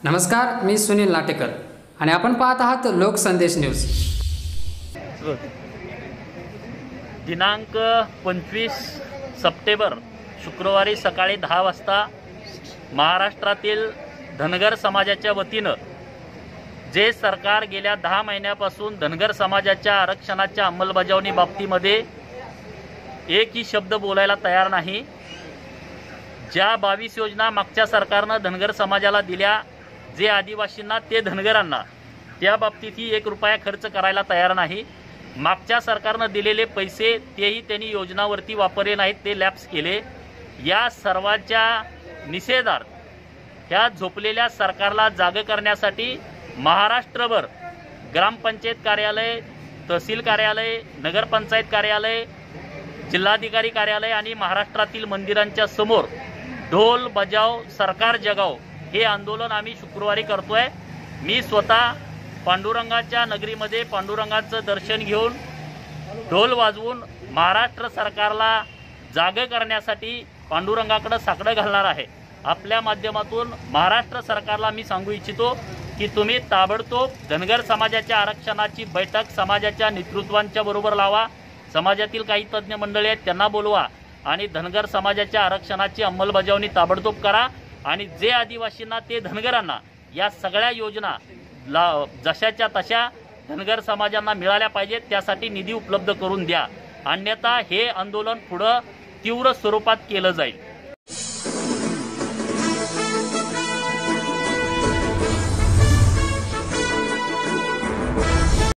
नमस्कार, मी सुनील लाटेकर आणि आपण पाहत आहात लोकसंदेश न्यूज। दिनांक 25 सप्टेंबर शुक्रवारी सकाळी 10 वाजता महाराष्ट्रातील धनगर समाजाच्या वतीनं जे सरकार गेल्या 10 महिन्यापासून धनगर समाजाच्या आरक्षणाच्या अंमलबजावणी बाबतीमध्ये एकही शब्द बोलायला तयार नाही, ज्या 22 योजना मागच्या सरकारनं धनगर समाजाला दिल्या, जे आदिवासींना ते धनगरांना त्या बाबतीतही 1 रुपया खर्च करायला तयार नाही। मागच्या सरकारनं दिलेले पैसे तेही त्यांनी योजनावरती वापरले नाहीत, ते लॅप्स केले। या सर्वांच्या निषेधार्थ ह्या झोपलेल्या सरकारला जाग करण्यासाठी महाराष्ट्रभर ग्रामपंचायत कार्यालय, तहसील कार्यालय, नगरपंचायत कार्यालय, जिल्हाधिकारी कार्यालय आणि महाराष्ट्रातील मंदिरांच्या समोर ढोल बजाव सरकार जगाव हे आंदोलन आम्ही शुक्रवारी करतोय। मी स्वतः पांडुरंगाच्या नगरीमध्ये पांडुरंगाचं दर्शन घेऊन ढोल वाजवून महाराष्ट्र सरकारला जाग करण्यासाठी पांडुरंगाकडे साकडं घालणार आहे। आपल्या माध्यमातून महाराष्ट्र सरकारला मी सांगू इच्छितो की तुम्ही ताबडतोब धनगर समाजाच्या आरक्षणाची बैठक समाजाच्या नेतृत्वांच्या बरोबर लावा, समाजातील काही तज्ज्ञ मंडळी आहेत त्यांना बोलवा आणि धनगर समाजाच्या आरक्षणाची अंमलबजावणी ताबडतोब करा आणि जे आदिवासींना ते धनगरांना या सगळ्या योजना जशाच्या तशा धनगर समाजांना मिळाल्या पाहिजेत, त्यासाठी निधी उपलब्ध करून द्या, अन्यथा हे आंदोलन पुढे तीव्र स्वरूपात केलं जाईल।